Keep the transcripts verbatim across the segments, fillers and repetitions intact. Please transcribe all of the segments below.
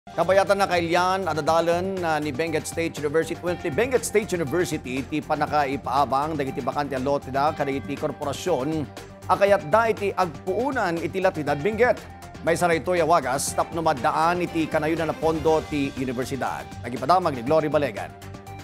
Kabayatan na kailyan adadalan na ni Benguet State University. Well, ni Benguet State University ti panakaipaabang dagiti bakante ang lote da kadagiti korporasyon akayat da iti agpuunan iti Latinad Benguet. May saray ito yawagas tapno maddaan iti kanayunan na pondo ti universidad. Nagipadamag ni Glory Balegan.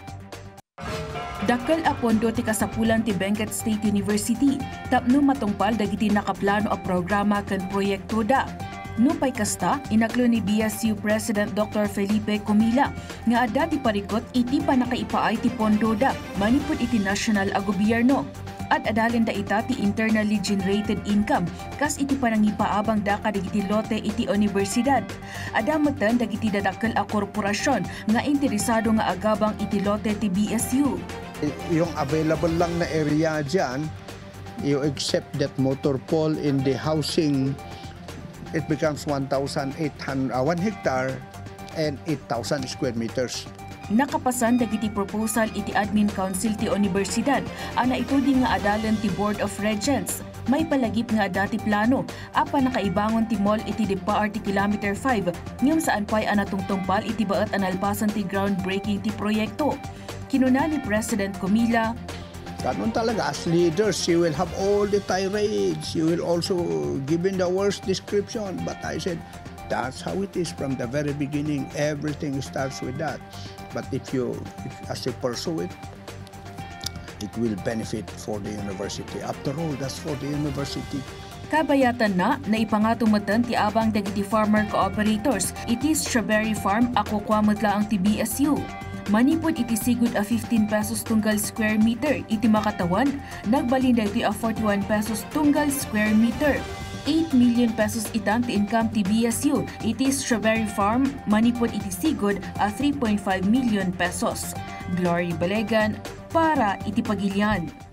Dakkel a pondo ti kasapulan ti Benguet State University tapno matungpal dagiti nakaplano a programa ken proyekto da. Nupay kasta, inaklo ni B S U President Doctor Felipe Comila nga adda ti parikot iti panakaipaay ti pondo da manipud iti national a gobyerno. At adalin da ita ti internally generated income kas iti panangipaabang da kadagiti lote iti universidad. Adamutan dagiti dadakkel a korporasyon nga interesado nga agabang iti lote ti B S U. Yung available lang na area dyan, you accept that motor pool in the housing, it becomes one thousand eight hundred, uh, one hectare and eight thousand square meters. Nakapasan dagiti proposal iti Admin Council ti Universidad, ana ito di nga adalan ti Board of Regents. May palagip nga dati plano, apa nakaibangon ti mall iti Dipa ti Kilometer five, ngam saan pa'y anatungtungpal iti baat analpasan ti groundbreaking ti proyekto. Kinuna ni President Comila, Ganun talaga, as leaders, you will have all the tirades. You will also give in the worst description. But I said, that's how it is from the very beginning. Everything starts with that. But if you, if, as you pursue it, it will benefit for the university. After all, that's for the university. Kabayatan na na ipangatumatan ti abang dagiti farmer cooperators iti strawberry farm ako kwamutla ang ti B S U. Manipod iti sigud a fifteen pesos tunggal square meter iti makatawan, nagbalinda iti a forty-one pesos tunggal square meter. eight million pesos itang ti income ti B S U iti strawberry farm, manipod iti sigud a three point five million pesos. Glory Balegan para iti Pagilian.